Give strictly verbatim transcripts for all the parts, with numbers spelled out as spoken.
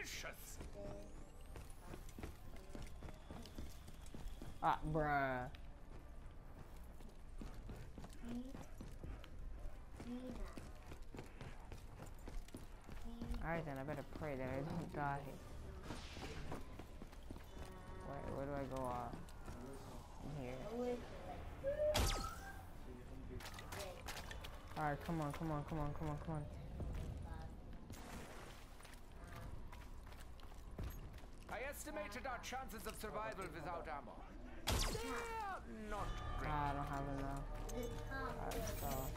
delicious. Ah, bruh. Alright then, I better pray that I don't die. Wait, where do I go off? In here. Alright, come on, come on, come on, come on, come on. I estimated our chances of survival without ammo. They're not great. Ah, I don't have enough. Alright, so.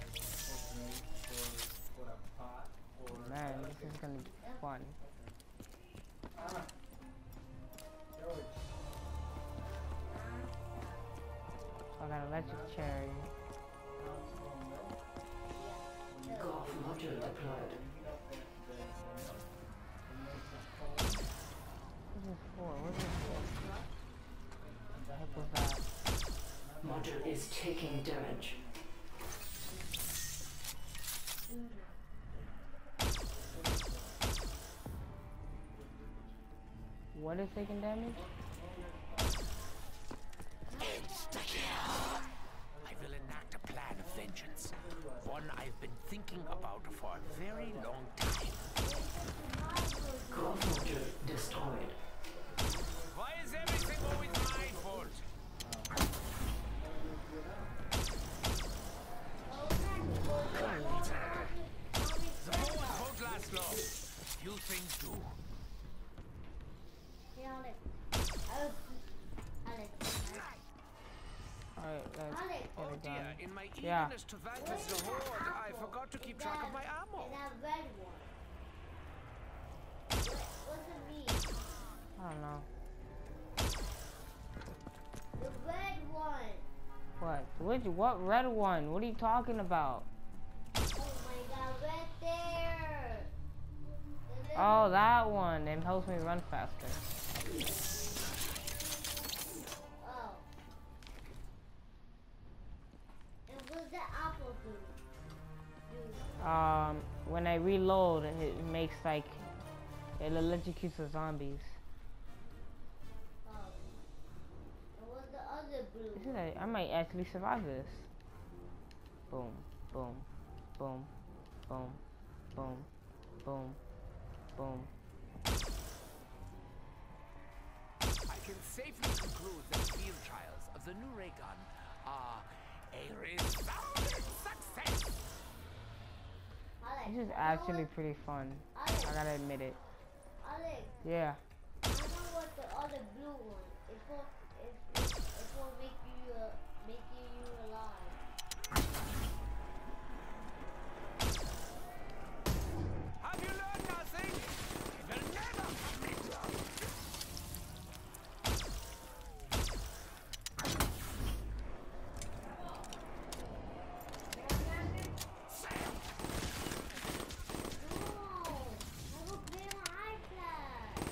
Man, this is gonna be fun. I got electric cherry. Golf module deployed. What is this for? What is this for? What the heck was that? Module is taking damage. What is taking damage? Insta-kill! I will enact a plan of vengeance. One I've been thinking about for a very long time. Golf module destroyed. Why is everything always my fault? The moment won't last long. Few things do. Alright, let's get Oh it dear, done. in my Yeah. eagerness to vanquish the horde, I forgot to keep track of my ammo. I don't know. The red one. What? Which? What red one? What are you talking about? Oh my god, right there. The Oh, that one. It helps me run faster. Oh. And what's the apple do? Do? Um, when I reload, it makes like it electrocutes the zombies. Oh. And what's the other blue? This is a, I might actually survive this. Boom, boom, boom, boom, boom, boom, boom. I can safely conclude that field trials of the new ray gun are a resounding success. Alex, This is I know actually what- pretty fun. Alex, I gotta admit it. Alex, Yeah. I know what the other blue one. It will, it, it, it will make you, uh, make you alive. Have you learned nothing? It will never permit you. No, I will play my iPad.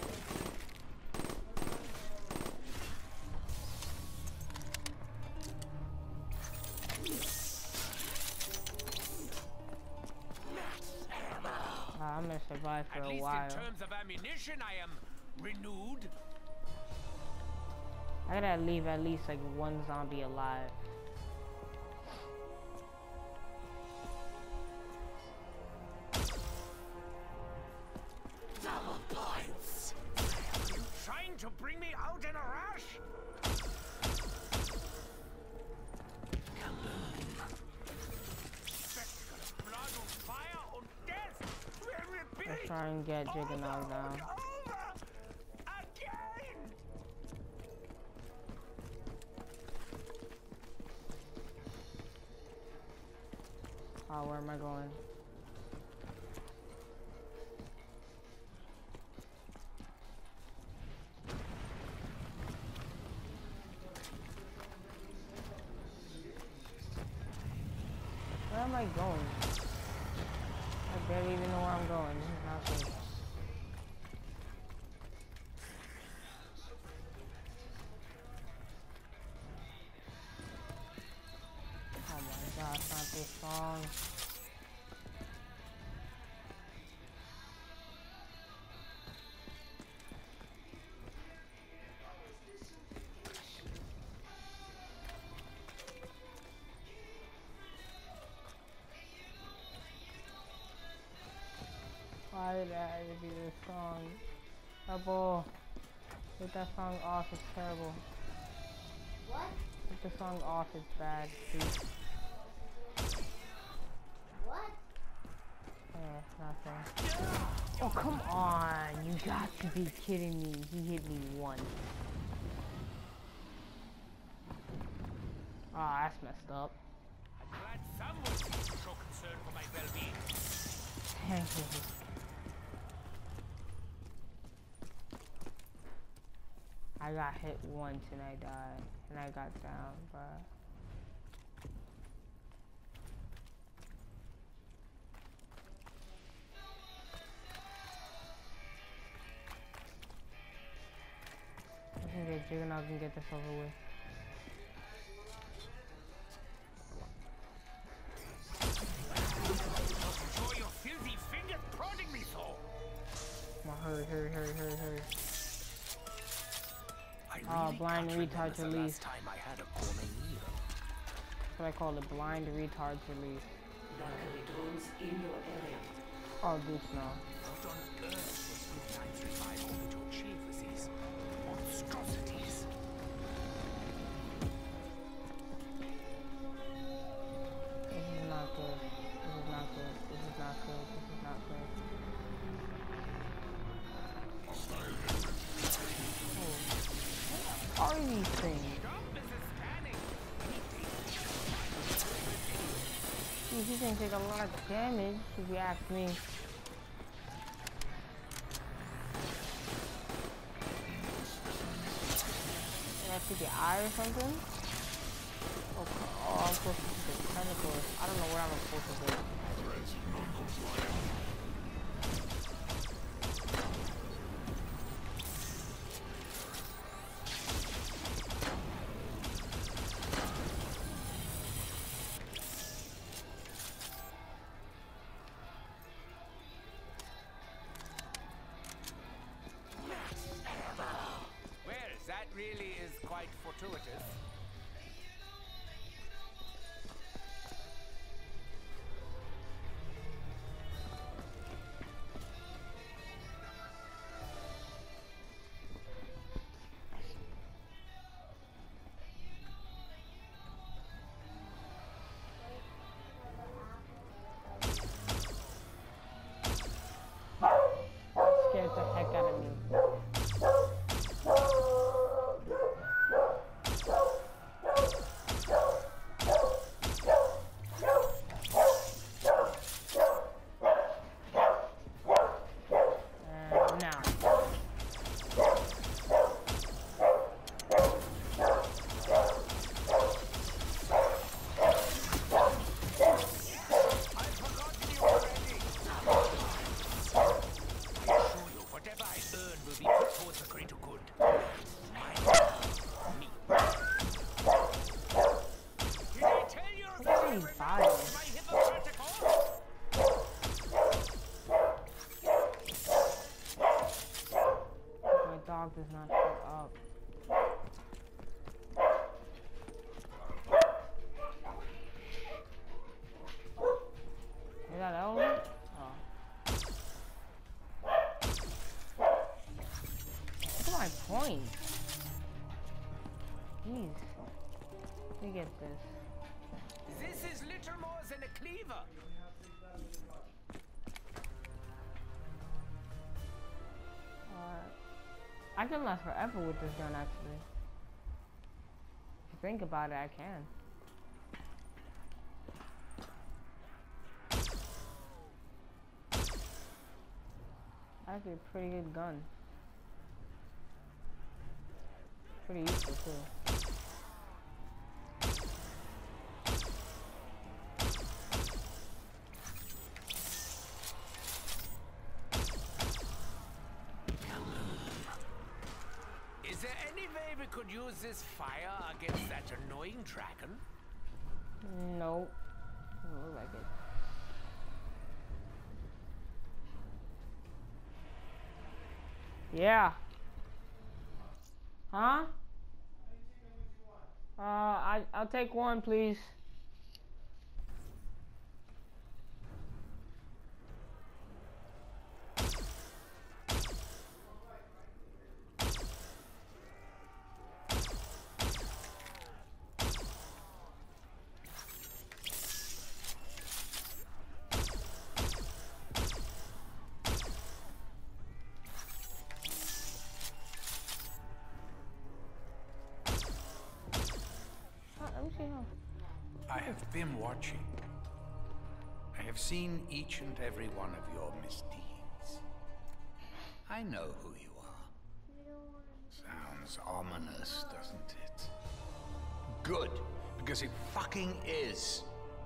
Uh, I'm gonna survive for At a least while. in terms of ammunition, I am renewed. I gotta leave at least like one zombie alive. Double points. Are you trying to bring me out in a rush? Spectacle of blood and fire and death will repeat. Let's try and get Juggernaut over down. and over again. Oh, where am I going? Where am I going? I barely even know where I'm going. This is not safe. Oh my gosh, not this song. Why did I have to do this song? Double. Get that song off, it's terrible. What? Get the song off, it's bad, please. What? Yeah, nothing. Oh, come on. You got to be kidding me. He hit me once. Oh, that's messed up. I'm glad someone seems to show concern for my well-being. Thank you. I got hit once and I died. And I got down, bruh. I can get Juggernaut and get this over with. Enjoy your filthy fingers prodding me so. Come on, hurry, hurry, hurry, hurry, hurry. I Oh, really blind can't remember retard the release. last time I had a gourmet meal. That's what I call it, blind retards release. Valkyrie drones in your area. Oh, dude, no. What on earth was Route nine three five hoping to achieve with these monstrosities? This is not good. This is not good. This is not good. This is not good. Oh. What are these things? Geez, he's gonna take a lot of damage if you ask me. Did I see the eye or something? Oh, oh, I'm supposed to do the tentacles. I don't know what I'm supposed to do. Really is quite fortuitous. Scared the heck out of me. Does not shut up. Is that element? Oh. What's my point? Jeez. Let me get this. This is little more than a cleaver. I can last forever with this gun, actually. If you think about it, I can. Actually, a pretty good gun. Pretty useful, too. Could use this fire against that annoying dragon? Nope. Doesn't look like it. Yeah. Huh? Uh, I I'll take one, please. been watching. I have seen each and every one of your misdeeds. I know who you are. Sounds ominous, doesn't it? Good, because it fucking is.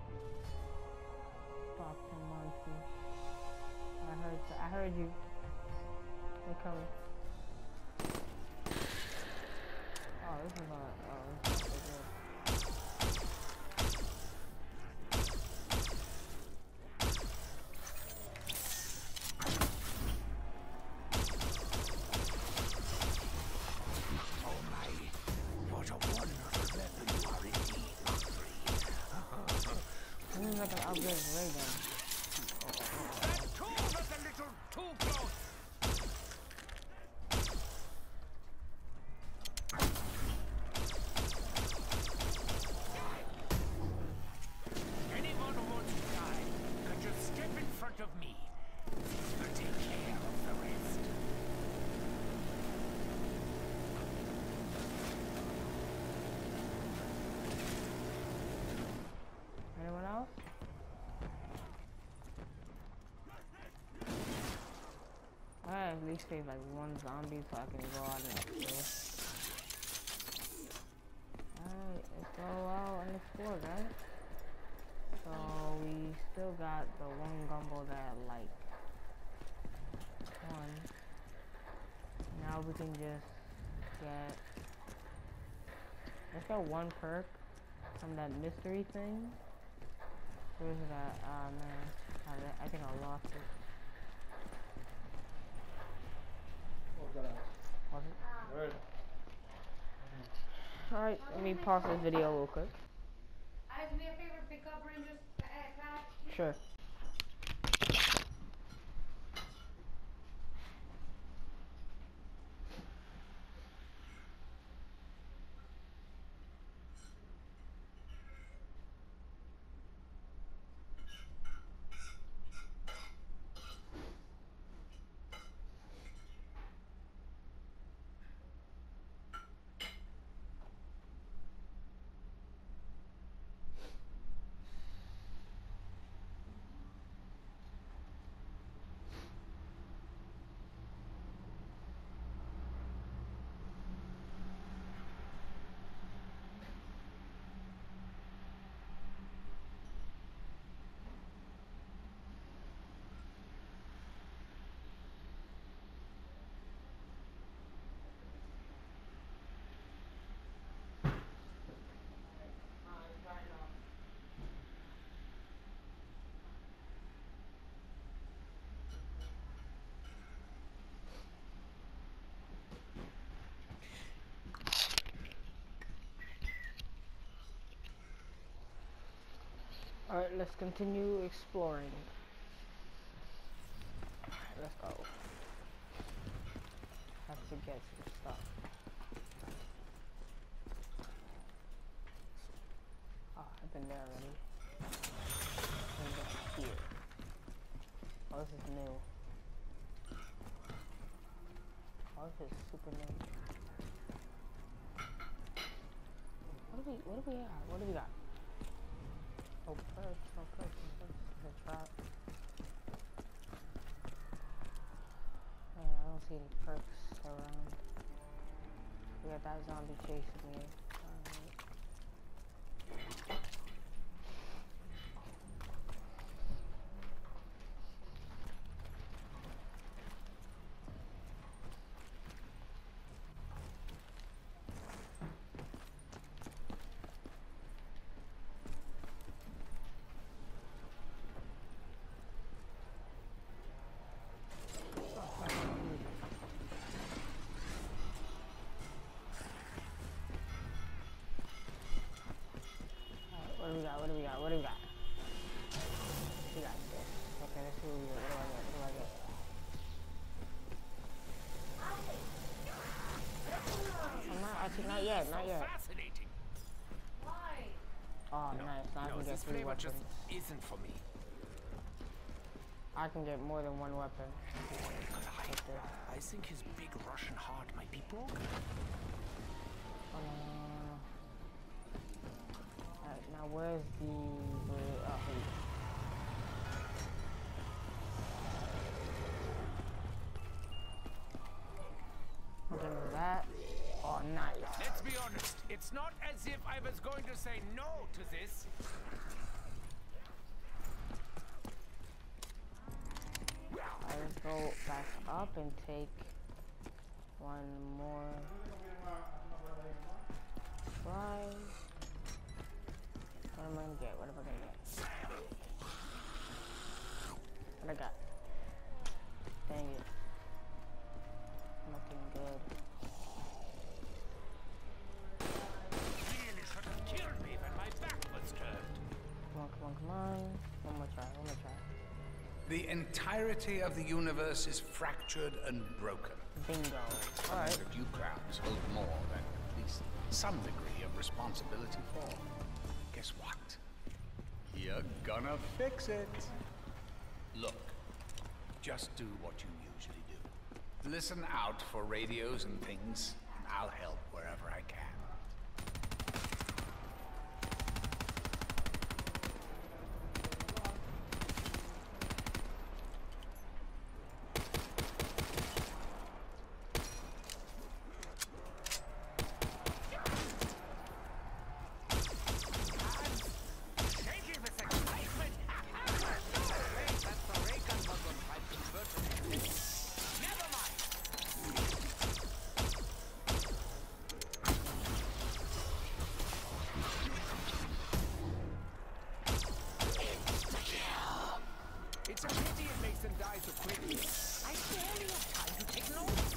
Doctor Monkey. I heard. I heard you. They're coming. Oh, this is not. Oh, this is not so good. I can upgrade his ray gun. That tool was a little too close. Anyone who wants to die can just step in front of me. I'll take care of the rest. Anyone else? I at least save like one zombie so I can go out and explore. Alright, let's go out and explore, guys. So we still got the one gumbo that I like. One. Now we can just get. Let's get one perk from that mystery thing. Where's it at? Ah, uh, man. I, I think I lost it. Was it? Alright, let me pause this video real quick. Ask me a favorite pickup Rangers uh, class. Sure. Alright, let's continue exploring. Alright, let's go. Have to get some stuff. Oh, I've been there already. And then here. Oh, this is new. Oh, this is super new. What do we, what do we have? What do we got? Oh, perks, oh, perks, oh, perks. The trap. Man, I don't see any perks around. We got that zombie chasing me. Alright. What do we got? What do we got? What do we got? We got this. Okay, let's see what we get. What do I get? What do I get? I'm not actually not yet, not yet. Fascinating. Why? Oh, nice. Now I No, can get this three flavor weapons. just isn't for me. I can get more than one weapon. I, With this. I think his big Russian heart might be broken. Oh, no, no, no, no. Alright, Now where's the... Where, oh, here we go. Okay, that. Oh, nice. Let's be honest, it's not as if I was going to say no to this. Let's go back up and take one more try. What am I gonna get? What am I gonna get? What I got? Dang it. Nothing good. Really should have killed me when my back was turned. Come on, come on, come on. One more try, one more try. The entirety of the universe is fractured and broken. Bingo. Alright. That you crowds hold more than at least some degree of responsibility for. Guess what? You're gonna fix it. Look, just do what you usually do. Listen out for radios and things, and I'll help wherever I can. It's a pity it makes them die so quickly. I barely have time to take notes.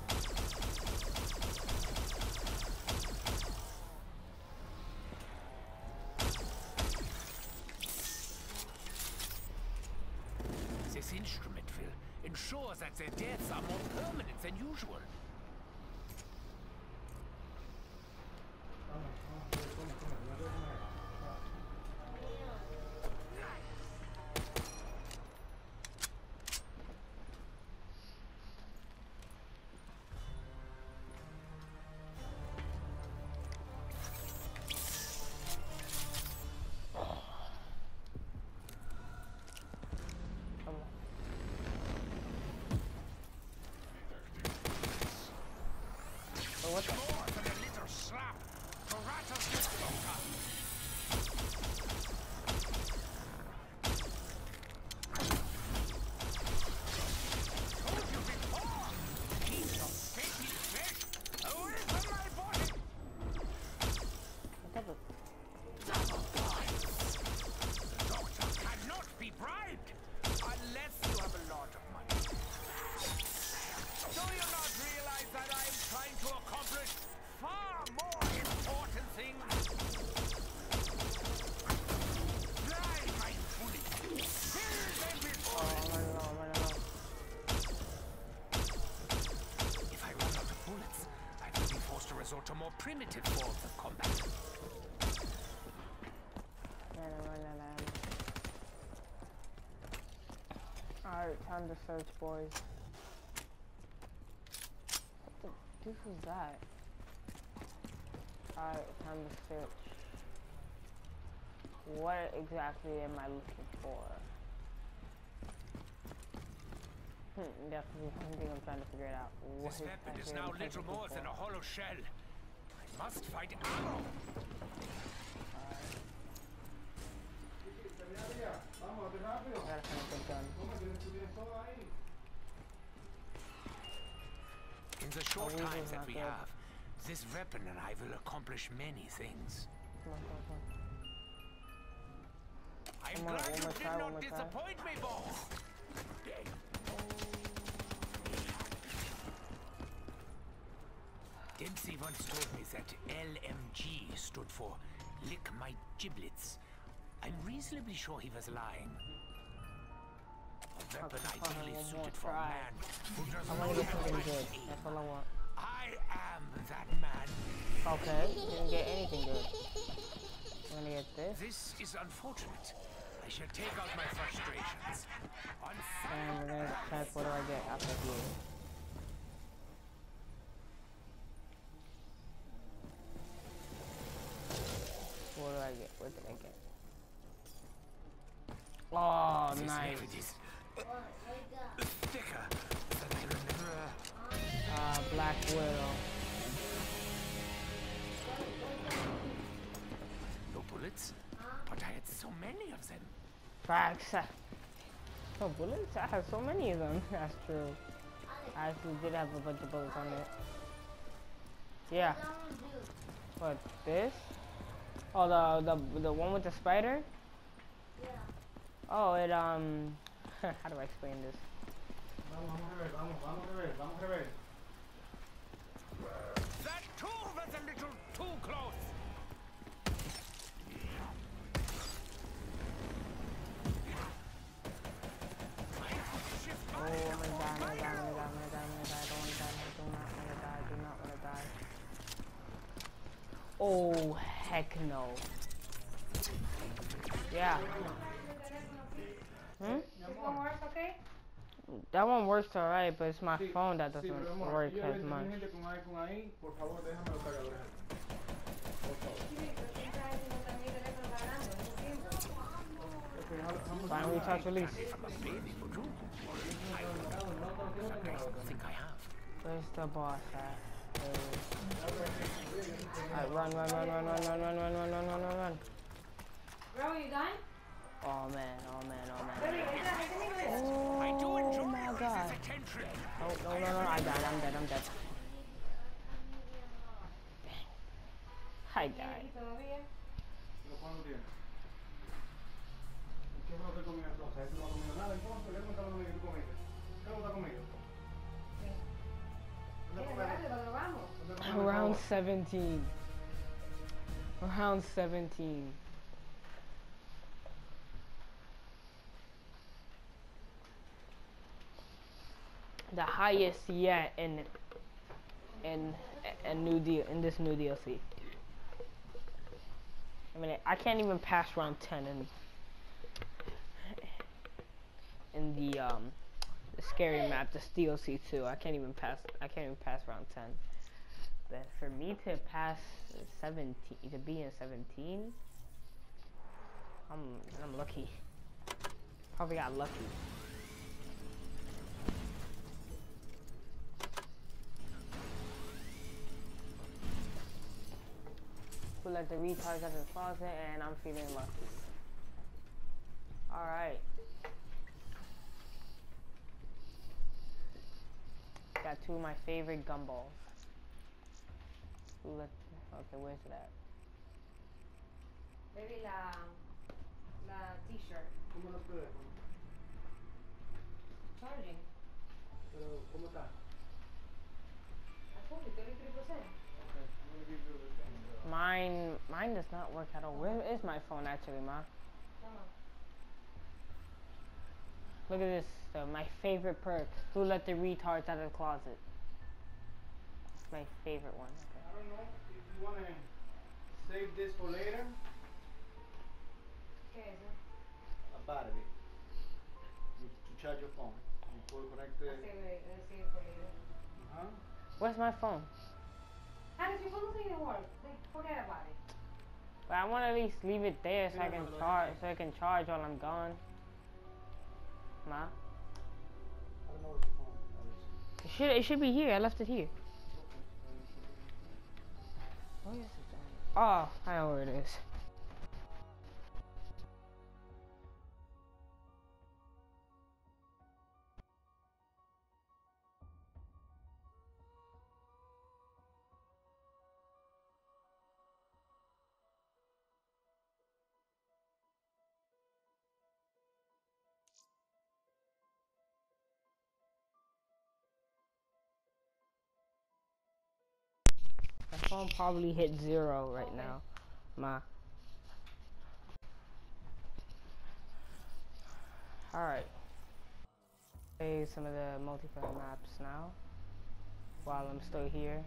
This instrument, Phil, ensures that their deaths are more permanent than usual. What the? More than a little slap. Paratus Disloca. Told you before. Piece of fatty flesh. Away from my body. What type of... Double points. The doctor cannot be bribed unless you have a lot of money. Do you not realize that I'm trying to accomplish far more important things? Fly, my bullet! Kill them before! Oh, I'm running low, I'm running low. If I run out of bullets, I will be forced to resort to more primitive forms of combat. Alright, time to search, boys. What the deuce was that? Alright, time to search. What exactly am I looking for? Hmm, definitely something I'm trying to figure it out. What This weapon is exactly now am I little looking more for? than a hollow shell. I must find ammo. I gotta find a good gun. In the short Oh, time this is that not we good. have, this weapon and I will accomplish many things. Come on, come on, come on. I'm Come on, glad one you more did try, one not more try. disappoint me, boss. Dempsey once told me that L M G stood for Lick My Giblets. I'm reasonably sure he was lying. A weapon Okay, fine, ideally one more suited for a try. man who does I not wanna get have something right good. aim. That's all I want. I am that man. Okay, didn't get anything good. I'm gonna get this. This is unfortunate. I shall take out my frustrations. On And we're gonna check what do I get after here. What do I I get? What did I get? Oh, nice. What? What you got? Thicker than I remember. Uh, Black Widow. No bullets, but I had so many of them. Facts. No bullets? I have so many of them. That's true. I actually did have a bunch of bullets on it. Yeah. What I'm gonna do? What? This? Oh, the the the one with the spider? Yeah. Oh, it um. How do I explain this? That too was a little too close. Oh, I'm gonna die, I'm gonna die, I'm gonna die, I'm gonna die, I'm gonna die, I don't wanna die, I do not wanna die, I do not wanna die. Oh, heck no. Yeah. Hmm? This one works okay? That one works alright, but it's my phone that doesn't work as much. Sí, pero siempre hay uno también teléfono cargando al mismo tiempo. Fine, recharge release. I think I have. Where's the boss at? Alright, run, run, run, run, run, run, run, run, run, run, run, run, run. Bro, you done? Oh man, oh man, oh man. Baby, esa, ese nivel. I do Oh enjoy my your god. guys' attention. Oh, no, no, no, I died, I'm dead, I'm dead. I died. Aquí todavía. Mira, dale, cuando vamos. Round seventeen. Round seventeen. The highest yet in in a new deal in this new D L C. I mean, I can't even pass round ten in in the um the scary map, this D L C two. I can't even pass. I can't even pass round ten. But for me to pass seventeen, to be in seventeen, I'm I'm lucky. Probably got lucky. Who let the retards out of the closet, and I'm feeling lucky. Alright. Got two of my favorite gumballs. Who let, okay, where's it at? Baby, la, la t-shirt. Charging. I told you, thirty-three percent. Mine, mine does not work at all. Where is my phone actually, Ma? Come on. Look at this, uh, my favorite perk. Who let the retards out of the closet? It's my favorite one. Okay. I don't know if you want to save this for later. ¿Qué es eso? A battery. You, to charge your phone. You pull connect I'll it. save it, I'll save it for later. Huh? Where's my phone? Alex, your phone doesn't even work. Like, forget about it. But I want to at least leave it there so I can charge, so I can charge while I'm gone. Ma? I don't know what's your phone. Alex. It should, it should be here. I left it here. Where is it? Oh, I know where it is. My phone probably hit zero right Okay. now. Ma. Alright. Play some of the multiplayer maps now. While I'm still here.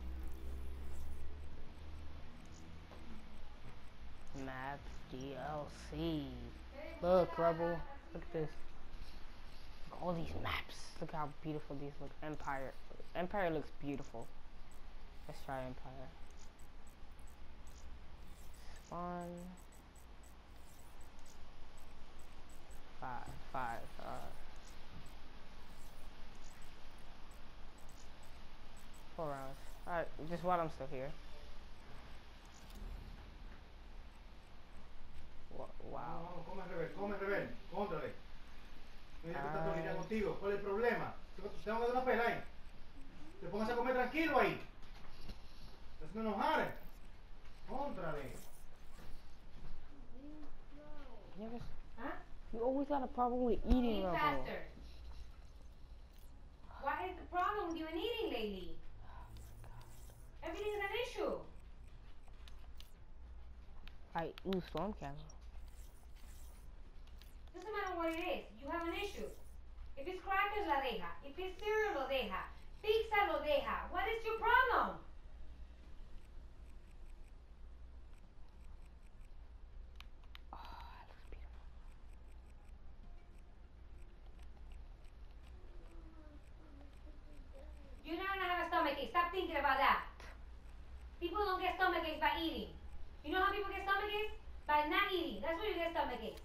Maps D L C. Look, Rebel. Look at this. Look at all these maps. Look how beautiful these look. Empire. Empire looks beautiful. Let's try Empire. One. Five. Five. Uh, four rounds. Alright, just while I'm still here. Wa- Wow. No, come al revés, come al revés, contrale. Mira que está Ay. todo contigo. ¿Cuál es el problema? Tengo tengo que dar una pela ahí. Te pongas a comer tranquilo ahí. Estás haciendo enojar. Contrale. You never- Huh? You always got a problem with eating, Eat Rubble. faster. What is the problem with you in eating lately? Everything is an issue. I ooh, storm camera. Doesn't matter what it is, you have an issue. If it's crackers, la deja. If it's cereal, lo deja. Pizza, lo deja. What is your problem? Oh, that looks beautiful. You're not gonna have a stomach ache. Stop thinking about that. People don't get stomach aches by eating. You know how people get stomach aches? By not eating. That's where you get stomach aches.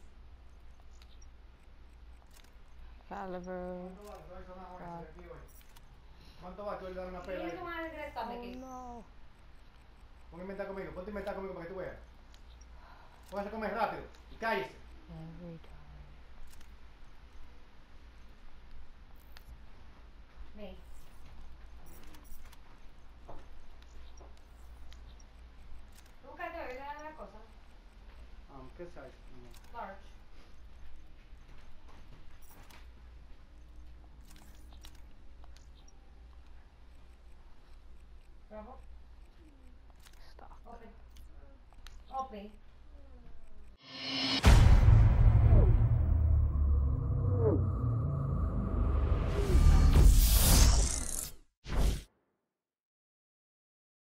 Caliber. ¿Cuánto vale? Trae zanahoria, se le tío ahí. ¿Cuánto vale? Tú le das una pela You're ahí. the one that gets stomach Oh aches. no. Ponte a inventar conmigo, ponte a inventar conmigo para que tú veas. Póngase a comer rápido y cállese. Every time. Me. Nunca te voy a dar una cosa. Um, ¿qué size? Large. Bravo. Stop. Open. Open.